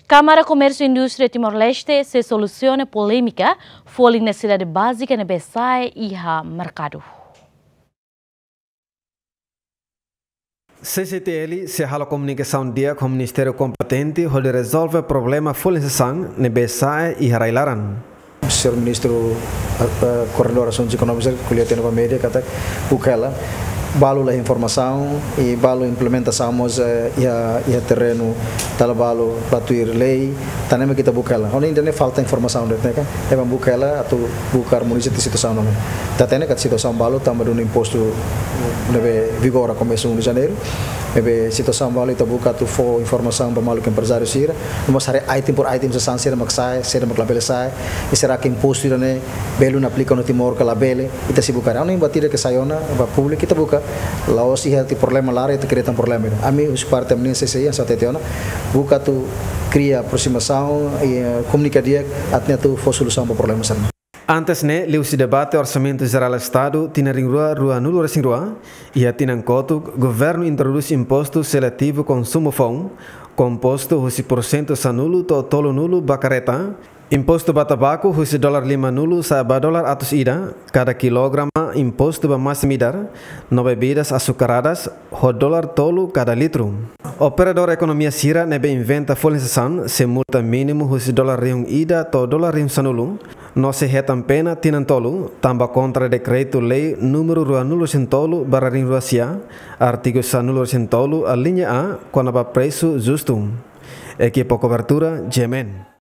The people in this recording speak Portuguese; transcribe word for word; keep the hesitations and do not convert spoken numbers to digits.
Câmara Comércio e Indústria Timor-Leste se soluciona polêmica foi na cidade básica na Bessai e ha mercado. C C T L se hala comunicação dia com o Ministério competente onde resolve o problema folização na Bessai e Harailaran. O senhor Ministro uh, Coordenador de Assuntos Econômicos que lhe atende para a média kata bukela balu a informação e balu implementação mas uh, ia ia terreno tal balu batuir lei tanema kita bukela onde ainda falta informação de né é para bukela atau bukar município de situação não tá tendo que situação balu também do imposto deve vigor a começo de janeiro ebe situação balu itu buka tu for informação para malu empresário sira mas hari item por item se sansira maksai sira maklabele sai e será que imposto né belo na aplica no Timor que labele ita se bukar onde batida que saiona para público kita buka lao si hati problema lara itu criam problema a mim os parte menina C C I essa tetiona buka tu cria aproximação e comunica dia atnya tu for solução para problema sana. Antes ne liu si debate orçamento geral estado tina ringrua rua nulo resing rua ia tinan kotu governo introduz imposto seletivo consumo fong composto husi porcento sanulo to tolo nulo bacareta imposto ba tabaco husi dolar lima nulo sa ba dolar atus ida cada kilograma imposto ba massa midar no bebidas açucaradas ho dolar tolo cada litro. Operador economia sira nebe inventa folização se multa mínimo husi dolar riung ida to dolar riung sanulo no se retam pena tinan tolo tamba contra decreto lei número rua nulo sentolo barra ring rua sia artigo sanulo sentolo a linha A com a preço justo. Equipo cobertura Gemen.